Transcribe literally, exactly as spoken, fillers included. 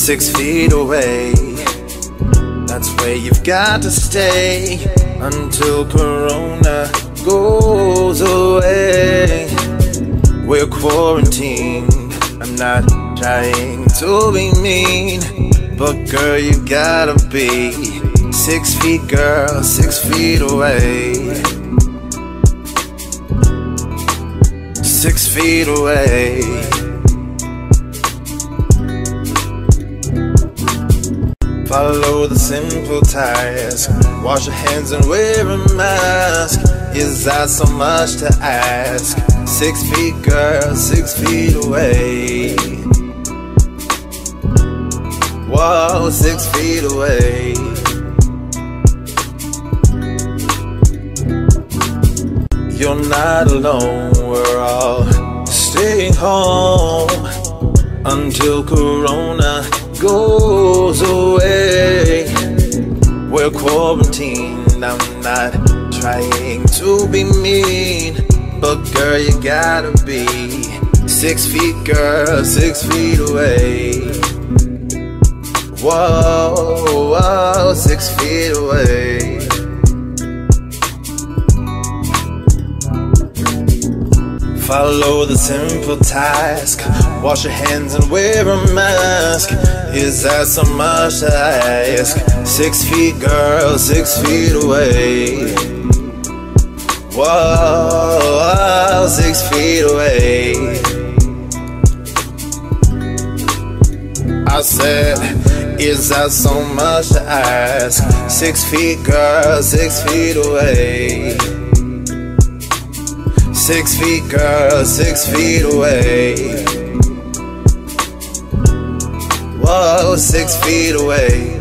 six feet away. That's where you've got to stay until Corona goes away. We're quarantined. I'm not trying to be mean, but girl, you gotta be six feet, girl, six feet away. Six feet away. Follow the simple task. Wash your hands and wear a mask. Is that so much to ask? Six feet, girl, six feet away. Whoa, six feet away. You're not alone, we're all staying home until Corona goes away. We're quarantined, I'm not trying to be mean, but girl, you gotta be six feet, girl, six feet away. Whoa, whoa, six feet away. Follow the simple task. Wash your hands and wear a mask. Is that so much to ask? Six feet, girl, six feet away. Whoa, whoa, six feet away. I said, is that so much to ask? Six feet, girl, six feet away. Six feet, girl, six feet away. Whoa, six feet away.